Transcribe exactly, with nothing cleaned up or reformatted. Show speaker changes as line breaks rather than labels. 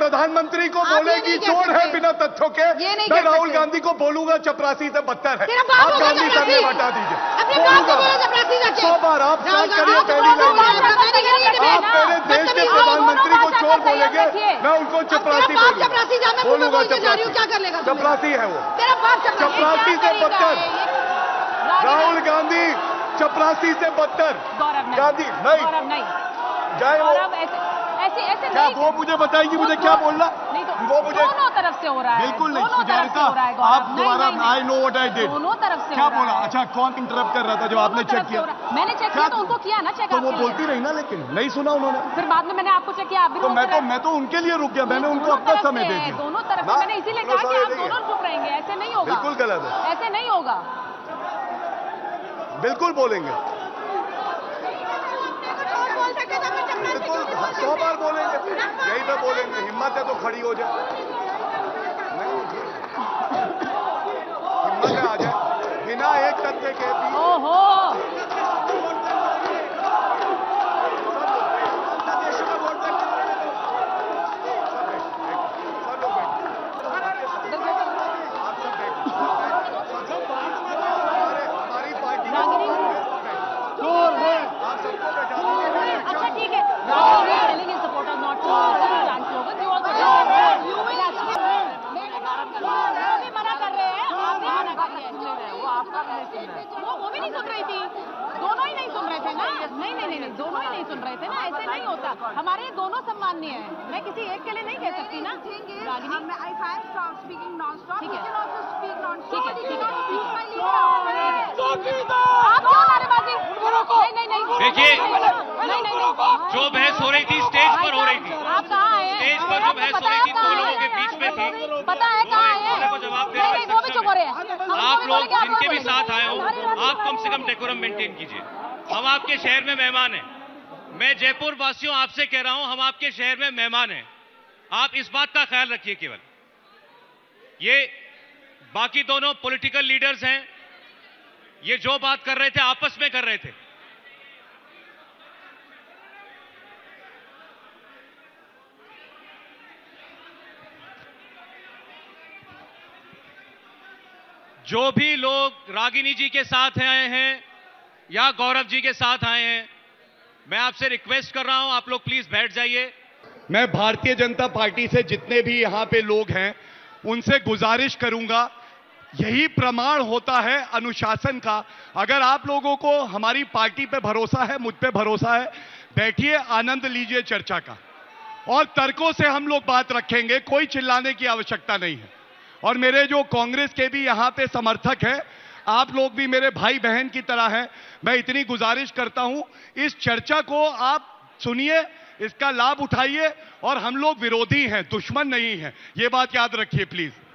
प्रधानमंत्री को बोलेगी चोर है बिना तथ्यों के, मैं राहुल गांधी को बोलूंगा चपरासी से बदतर है। आप गांधी साहब ने हटा दीजिए। सौ बार आप स्टार्ट करिए पहली लाइन। आप मेरे देश के प्रधानमंत्री को चोर बोलेंगे, मैं उनको चपरासी बोलूंगा। चपरासी चपरासी है वो, चपरासी से बदतर। राहुल गांधी चपरासी से बदतर। गांधी नहीं जाए वो
ऐसे ऐसे
क्या वो मुझे बताएगी मुझे क्या बोलना?
नहीं तो
वो मुझे
दोनों तरफ से हो रहा है।
बिल्कुल नहीं सुजाता, आप दोबारा I know what I did.
दोनों तरफ से
क्या बोला? अच्छा कौन इंटरप्ट कर रहा था जब आपने चेक किया?
मैंने चेक किया तो उनको किया ना चेक।
तो वो बोलती रही ना, लेकिन नहीं सुना उन्होंने।
फिर बाद में मैंने आपको चेक किया, आप भी
तो मैं तो मैं तो उनके लिए रुक गया, मैंने उनको अपना समय दे दिया।
दोनों तरफ से मैंने इसीलिए कहा कि आप दोनों चुप रहेंगे। ऐसे नहीं होगा,
बिल्कुल गलत है,
ऐसे नहीं होगा।
बिल्कुल बोलेंगे, बिल्कुल सौ बार बोलेंगे, यही तो बोलेंगे। हिम्मत है तो खड़ी हो जाए, हिम्मत है आ जाए बिना एक तथ्य के भी।
ओहो
हमारी पार्टी
अच्छा ठीक है। Supporters not to chance slogan you also मना कर रहे हैं, आप भी मना कर रहे हैं। वो आपका भी नहीं सुन रहे, वो वो भी नहीं सुन रही थी, दोनों ही नहीं सुन रहे थे ना। नहीं नहीं नहीं दोनों ही नहीं सुन रहे थे ना, ऐसे नहीं होता। हमारे दोनों सम्माननीय है, मैं किसी एक के लिए नहीं कह सकती ना। रागिनी ठीक है ठीक है ठीक है। आप क्यों नारेबाजी? नहीं नहीं नहीं
देखिए,
नहीं नहीं
जो बहस हो रही थी स्टेज पर हो रही थी,
आप कहाँ आए हैं?
स्टेज पर जो बहस हो रही थी दो लोगों के बीच में थी,
पता है कहाँ आए हैं?
को जवाब दे
नहीं नहीं वो भी चुप हो रहे हैं।
आप लोग जिनके भी साथ आए हो, आप कम से कम डेकोरम मेंटेन कीजिए। हम आपके शहर में मेहमान हैं, मैं जयपुर वासियों आपसे कह रहा हूं, हम आपके शहर में मेहमान हैं, आप इस बात का ख्याल रखिए। केवल ये बाकी दोनों पॉलिटिकल लीडर्स हैं, ये जो बात कर रहे थे आपस में कर रहे थे। जो भी लोग रागिनी जी के साथ आए हैं या गौरव जी के साथ आए हैं, मैं आपसे रिक्वेस्ट कर रहा हूं, आप लोग प्लीज बैठ जाइए।
मैं भारतीय जनता पार्टी से जितने भी यहां पे लोग हैं उनसे गुजारिश करूंगा, यही प्रमाण होता है अनुशासन का। अगर आप लोगों को हमारी पार्टी पे भरोसा है, मुझ पे भरोसा है, बैठिए, आनंद लीजिए चर्चा का, और तर्कों से हम लोग बात रखेंगे, कोई चिल्लाने की आवश्यकता नहीं है। और मेरे जो कांग्रेस के भी यहां पे समर्थक हैं, आप लोग भी मेरे भाई बहन की तरह हैं, मैं इतनी गुजारिश करता हूं, इस चर्चा को आप सुनिए, इसका लाभ उठाइए, और हम लोग विरोधी हैं, दुश्मन नहीं हैं, ये बात याद रखिए प्लीज।